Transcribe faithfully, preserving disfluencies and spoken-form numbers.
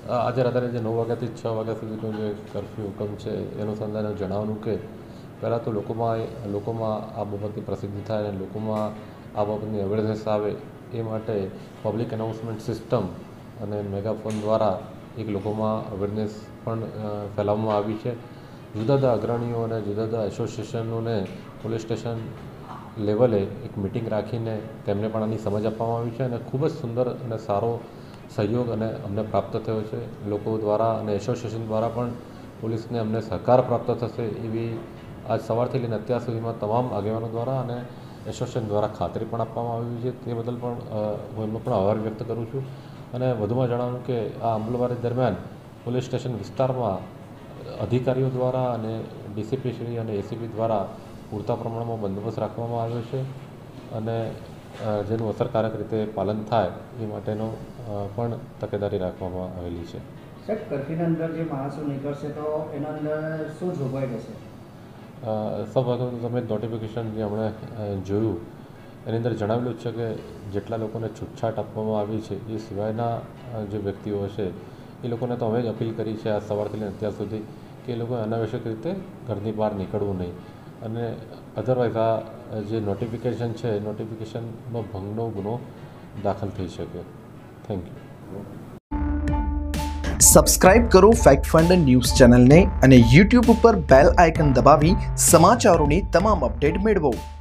આજે રાત્રે જે નવ વાગ્યાથી છ વાગ્યા સુધીનો જે કર્ફ્યુ હુકમ છે એનું સંદર્ભે જણાવવાનું કે પહેલાં તો લોકોમાં લોકોમાં આ બાબતની પ્રસિદ્ધિ થાય અને લોકોમાં આ બાબતની અવેરનેસ આવે એ માટે પબ્લિક એનાઉન્સમેન્ટ સિસ્ટમ અને મેગાફોન દ્વારા એક લોકોમાં અવેરનેસ પણ ફેલાવવામાં આવી છે. જુદા જુદા અગ્રણીઓ અને જુદા જુદા એસોસિએશનોને પોલીસ સ્ટેશન લેવલે એક મિટિંગ રાખીને તેમને પણ આની સમજ આપવામાં આવી છે અને ખૂબ જ સુંદર અને સારો સહયોગ અને અમને પ્રાપ્ત થયો છે. લોકો દ્વારા અને એસોસિએશન દ્વારા પણ પોલીસને અમને સહકાર પ્રાપ્ત થશે એવી આજ સવારથી લઈને અત્યાર સુધીમાં તમામ આગેવાનો દ્વારા અને એસોસિએશન દ્વારા ખાતરી પણ આપવામાં આવી છે. તે બદલ પણ હું એમનો પણ આભાર વ્યક્ત કરું છું. અને વધુમાં જણાવું કે આ અમલવારી દરમિયાન પોલીસ સ્ટેશન વિસ્તારમાં અધિકારીઓ દ્વારા અને ડીસીપી શ્રી અને એસીપી દ્વારા પૂરતા પ્રમાણમાં બંદોબસ્ત રાખવામાં આવ્યો છે અને જેનું અસરકારક રીતે પાલન થાય એ માટેનો પણ તકેદારી રાખવામાં આવેલી છે. સાહેબ, કર્ફ્યુના અંદર જે માણસો નીકળશે તો એના અંદર શું જોગવાઈ રહેશે? સૌ પ્રથમ તમે નોટિફિકેશન જે હમણાં જોયું એની અંદર જણાવેલું છે કે જેટલા લોકોને છૂટછાટ આપવામાં આવી છે એ સિવાયના જે વ્યક્તિઓ છે એ લોકોને તો અમે જ અપીલ કરી છે આ સવારથી લઈને અત્યાર સુધી કે એ લોકોએ અનાવશ્યક રીતે ઘરની બહાર નીકળવું નહીં અને અધરવાઇઝ આ જે નોટિફિકેશન છે નોટિફિકેશનનો ભંગનો ગુનો દાખલ થઈ શકે. Thank you. સબસ્ક્રાઇબ કરો ફેક્ટ ફંડ ન્યૂઝ ચેનલને અને યુટ્યુબ ઉપર બેલ આઇકન દબાવી સમાચારોની તમામ અપડેટ મેળવો.